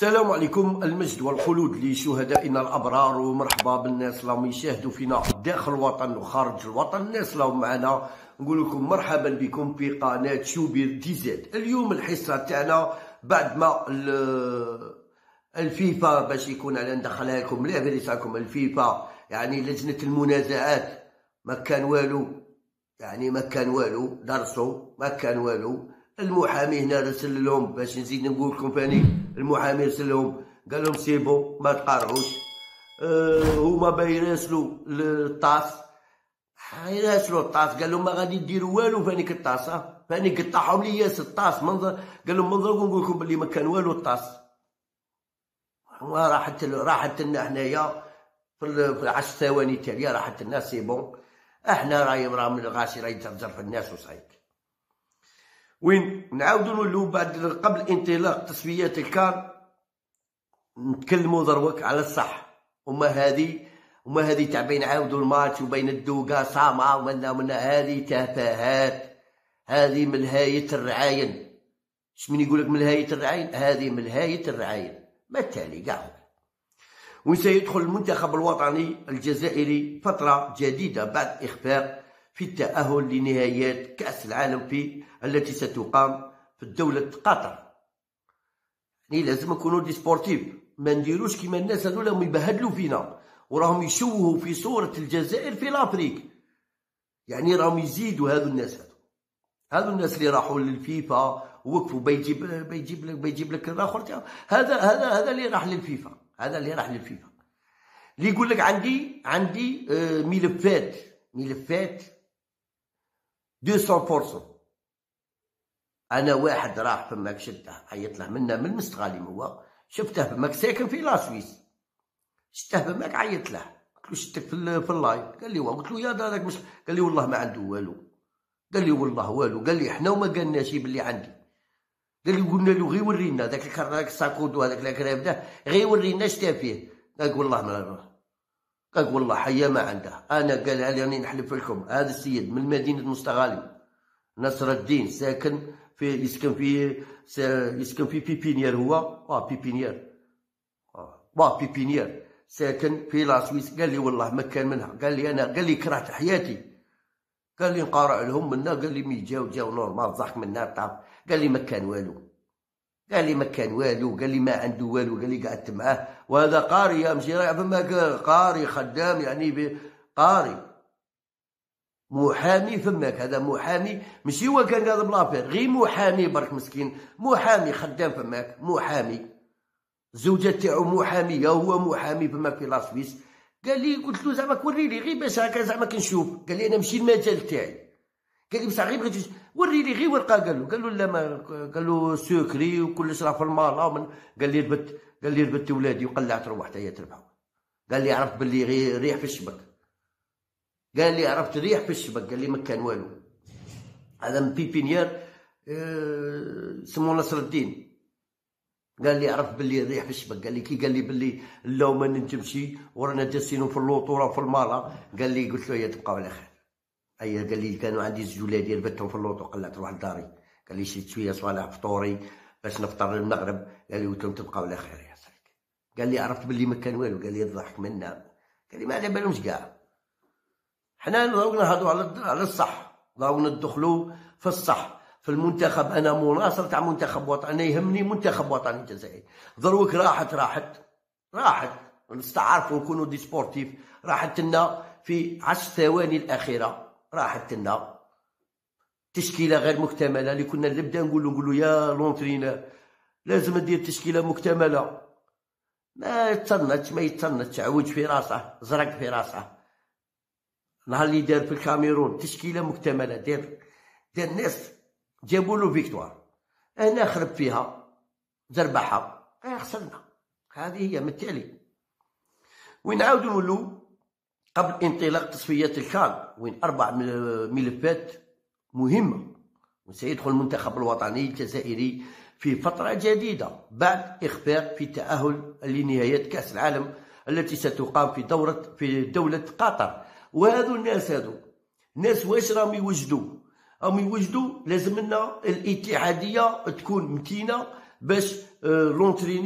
السلام عليكم، المجد والخلود لشهدائنا الأبرار، ومرحبا بالناس اللي يشاهدوا فينا داخل الوطن وخارج الوطن. الناس اللي معنا نقول لكم مرحبا بكم في قناة شوبير دي زد. اليوم الحصة تاعنا بعد ما الفيفا باش يكون على ندخلها لكم لا بريساكم الفيفا، يعني لجنة المنازعات ما كان والو، يعني ما كان والو، درسوا ما كان والو. المحامي هنا رسل لهم باش نزيد نقول لكم ثاني، المحامي رسل لهم قال لهم سيبو ما تقارعوش. هما بايراسلوا للطاس، يراسلوا الطاس قال لهم ما غادي ديروا والو فانيك الطاس، فاني قطعهم لي ياس الطاس منظر، قال لهم منظروا نقول لكم بلي ما كان والو الطاس. راحت لنا حنايا في 10 ثواني تاليه راحت لنا سيبون، احنا راه من الغاشي راه يتهجر في الناس وصايب. وين نعاودو نولو بعد قبل انطلاق تصفيات الكان نتكلمو دروك على الصح. وما هذه تاع بين عاودو الماتش وبين الدوقا صامعة ومنا هذه تفاهات، هذه من هاية الرعاين. شمن يقولك من هاية الرعاين؟ هذه من هاية الرعاين ما التالي كاع. وسيدخل المنتخب الوطني الجزائري فترة جديدة بعد إخفاق في التأهل لنهائيات كأس العالم التي ستقام في دولة قطر. يعني لازم نكونوا دي سبورتيف، ما نديروش كيما الناس هذولا راهم يبهدلوا فينا وراهم يشوهوا في صورة الجزائر في لافريك. يعني راهم يزيدوا هذو الناس اللي راحوا للفيفا ووقفوا بيجيب لك الاخر. هذا اللي راح للفيفا، اللي يقول لك عندي ملفات 200%. انا واحد راح فماك شده عيط له منا من المستغاليم، هو شفته فماك ساكن في لاسويس، شفته فماك عيط له قلت له شفتك في اللايف، قال لي قلت له يا دارك مش، قال لي والله ما عنده والو، قال لي والله والو، قال لي حنا وما قالناش باللي عندي، قال لي قلنا له غير ورينا داك الساكود وهذاك الكراب ده غير ورينا شتا فيه. قال والله ما نروح، قال والله حيا ما عنده. انا قال راني نحلف لكم هذا السيد من مدينه مستغالم نصر الدين يسكن في بيبينير، هو بيبينير ساكن في لاسويس. قال لي والله ما كان منها، قال لي كرهت حياتي، قال لي نقارع لهم منا، قال لي مي جاو نورمال ضحك منا طاف، قال لي ما كان والو، قال لي ما عنده والو، قال لي قعدت معاه وهذا قاري يمشي رايح فماك، قاري خدام يعني قاري محامي فماك، هذا محامي ماشي هو كان قاعد بلافير، غير محامي برك مسكين، محامي خدام فماك، محامي الزوجة تاعو محامية، هو محامي فماك في لاسويس. قال لي قلت له زعما وري لي غير باش هكا زعما كنشوف، قال لي انا ماشي المجال تاعي، قال لي بصح غير بغيت وري لي غير ورقه، قال له لا ما، قال له سكري وكلش راه في المالا، قال لي ربت ولادي وقلعت روح حتى هي تربح، قال لي عرفت باللي غير ريح في الشبك، قال لي عرفت ريح في الشبك، قال لي ما كان والو. هذا من بيبينير سمو نصر الدين، قال لي عرفت باللي ريح في الشبك، قال لي كي قال لي باللي لو ما ننجمشي ورانا جالسين في اللوطوره في المالا، قال لي قلت له يا تبقاو على خير. اي قال لي كانوا عندي زوج ولادي ربتهم في اللوطو قلعت روح لداري، قال لي شريت شويه صوالح فطوري باش نفطر المغرب، قال لي قلت لهم تبقاو على خير يا سلك. قال لي عرفت باللي ما كان والو، قال لي الضحك منا، قال لي ما على بالهمش كاع. حنا نضربو نهضرو على الصح، نضربو ندخلو في الصح. في المنتخب انا مناصر تاع منتخب وطني، انا يهمني منتخب وطني جزائري. دروك راحت نستعرفوا نكونوا دي سبورتيف، راحت لنا في 10 ثواني الاخيره، راحت لنا تشكيله غير مكتمله اللي كنا نبدا نقولوا يا لونترينور لازم دير تشكيله مكتمله. ما يتصنتش عوج في راسه، زرق في راسه. نهار اللي دار في الكاميرون تشكيله مكتمله، دار الناس جابوا له فيكتوار، انا خرب فيها زربحها خسرنا. هذه هي من التالي. ونعاودو نقولو قبل انطلاق تصفيات الكان وين 4 ملفات مهمة، وسيدخل المنتخب الوطني الجزائري في فترة جديدة بعد إخفاق في التأهل لنهايات كأس العالم التي ستقام في دولة قطر. وهذو الناس واش راهم يوجدوا؟ لازم لنا الاتحادية تكون متينة باش لونترينور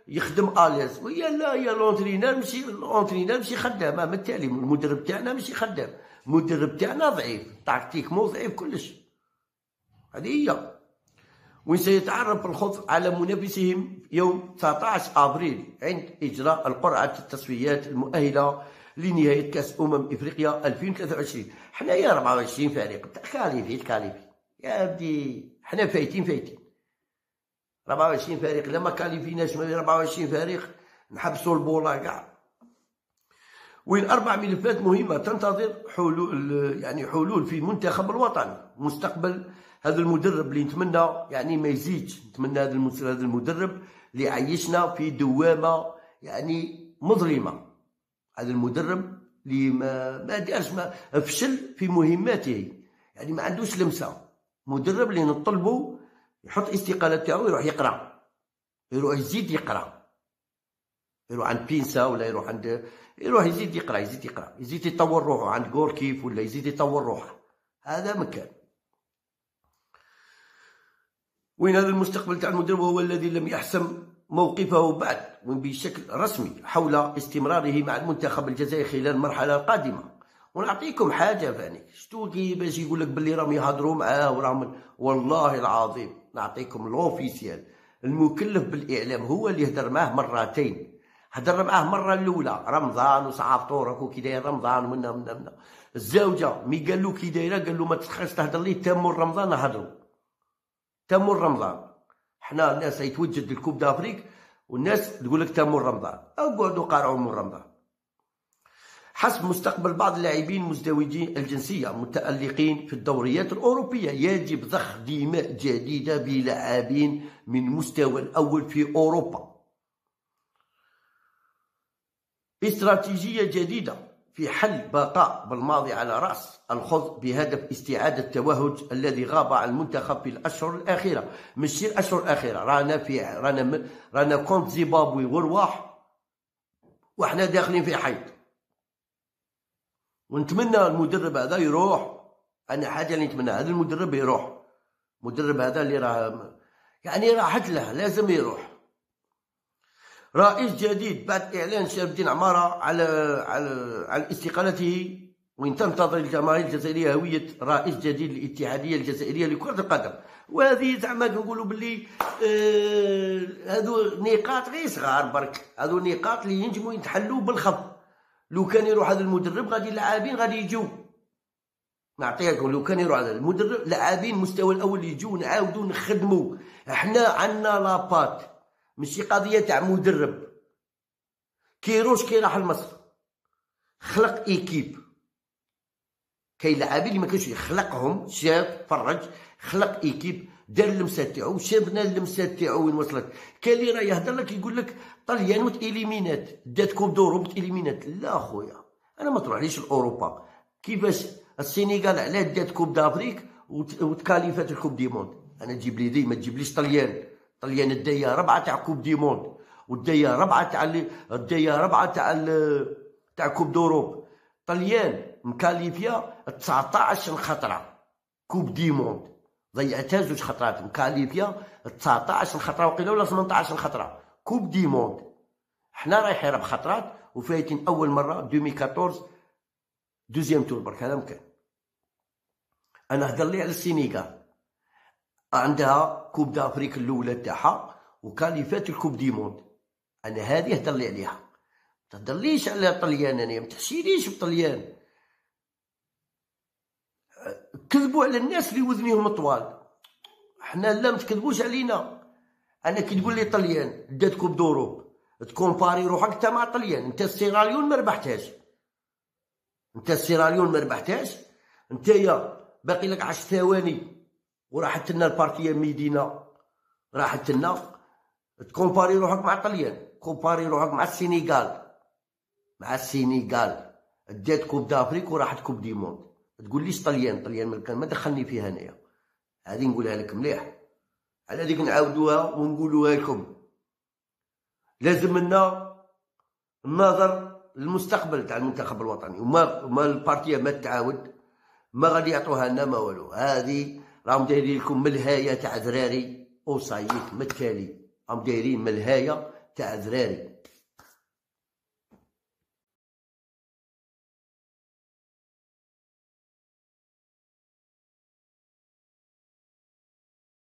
يخدم اليز، ويا لا يا لونترينور ماشي خدام. من التالي المدرب تاعنا ماشي خدام، المدرب تاعنا ضعيف، تكتيكمون ضعيف كلش. هذه هي. وين سيتعرف الخوض على منافسهم يوم 19 ابريل عند اجراء القرعه التصفيات المؤهله لنهايه كاس افريقيا 2023. حنايا 24 فريق كاليفي يا ودي، حنا فايتين 24 فريق. الا ما كاليفيناش من 24 فريق نحبسوا البوله كاع. وين 4 ملفات مهمه تنتظر حلول في المنتخب الوطني. مستقبل هذا المدرب اللي نتمنى ما يزيدش، نتمنى هذا المدرب اللي عيشنا في دوامه مظلمه. هذا المدرب اللي ما دارش، ما فشل في مهماته، ما عندوش لمسه. مدرب اللي نطلبه يحط استقالة تاعو يروح يقرا، يروح يزيد يقرا، يروح عند بينسا ولا يروح يزيد يقرا، يزيد يطور روحه عند غوركيف، ولا يزيد يطور روحه. هذا مكان. وين هذا المستقبل تاع المدرب هو الذي لم يحسم موقفه بعد بشكل رسمي حول استمراره مع المنتخب الجزائري خلال المرحلة القادمة. ونعطيكم حاجة فانيك شتو باش يقول لك باللي راهم يهضروا معاه وراهم، والله العظيم نعطيكم لوفيسيال. المكلف بالإعلام هو اللي هدر معاه مرتين. هدر معاه مرة الأولى رمضان وصعابطو راكو كي داير رمضان منا الزوجة مي قال له كي دايرة، قال له ما تخرجش تهدر لي تمر رمضان. نهضروا تمر رمضان، حنا الناس يتوجد الكوب دافريك والناس تقول لك تمر رمضان، اقعدوا قارعوا من رمضان. حسب مستقبل بعض اللاعبين مزدوجي الجنسية متألقين في الدوريات الأوروبية، يجب ضخ دماء جديدة بلاعبين من مستوى الأول في أوروبا. استراتيجية جديدة في حل بقاء بالماضي على رأس الخوض بهدف استعادة التوهج الذي غاب عن المنتخب في الأشهر الأخيرة. ماشي الأشهر الأخيرة، رانا كونت زيمبابوي ورواح، وحنا داخلين في حيط. ونتمنى المدرب هذا يروح. انا حاجه اللي نتمنى هذا المدرب يروح. المدرب هذا اللي راه راحت له، لازم يروح. رئيس جديد بعد اعلان شرف الدين عماره على استقالته. وين تنتظر الجماهير الجزائريه هويه رئيس جديد للاتحاديه الجزائريه لكره القدم. وهذه زعما كنقولوا باللي هذو نقاط غير صغار برك، هذو نقاط اللي ينجموا يتحلوا بالخف. لو كان يروح هذا المدرب غادي اللاعبين غادي يجوا. نعطيكم لو كان يروح هذا المدرب لاعبين مستوى الاول يجوا نعاودوا نخدموا. احنا عندنا لابات، ماشي قضيه تاع مدرب. كيروش كي راح لمصر خلق ايكيب، كاين لاعبين اللي ما كانش يخلقهم، شاف فرج خلق ايكيب، دار اللمسه تاعو، شافنا اللمسه تاعو وين وصلت. كاين اللي راه يهضر لك يقول لك طليان وتإليمينات دات كوب دوروب تإليمينات. لا خويا انا ما تروحليش لاوروبا. كيفاش السينيغال علاه دات كوب دافريك وتكاليفات الكوب دي موند؟ انا تجيب لي دي، ما تجيبليش طليان دايه 4 تاع كوب دي موند، ودايه 4 تاع كوب دوروب. طليان مكاليفيا 19 خطره كوب دي موند، ضيعتها 2 خطرات. مكاليفيا 19 خطره وقيله ولا 18 خطره كوب دي موند. حنا رايحين بخطرات وفايتين اول مره 2014 دوزيام تور. برك هذا مكان. انا هضر لي على السينيغال، عندها كوب دافريك الاولى تاعها وكاليفات الكوب دي موند. انا هذه هضر لي عليها، ما تهضرليش على طليان. انا ما تحشيليش بطليان. كذبوا على الناس اللي وذنيهم طوال. حنا لا، ما تكذبوش علينا. انا كي تقول لي طليان دات كوب دوروب تكومباري روحك انت مع طليان. انت السيراليون ما ربحتهاش، نتايا باقي لك 10 ثواني وراحت لنا البارتيه ميدينا، راحت لنا. تكومباري روحك مع طليان، كومباري روحك مع السينيغال دات كوب دافريك وراحت كوب دي موند. تقوليش طليان ما دخلني فيها انايا. هذه نقولها لك مليح، على هذيك نعاودوها ونقولوها لكم. لازم لنا النظر للمستقبل تاع المنتخب الوطني، وما البارتيه ما تعاود، ما غادي يعطوها لنا ما والو. هذه راهم دايرين لكم ملهايه تاع دراري اوصايك متالي، راهم دايرين ملهايه تاع زراري.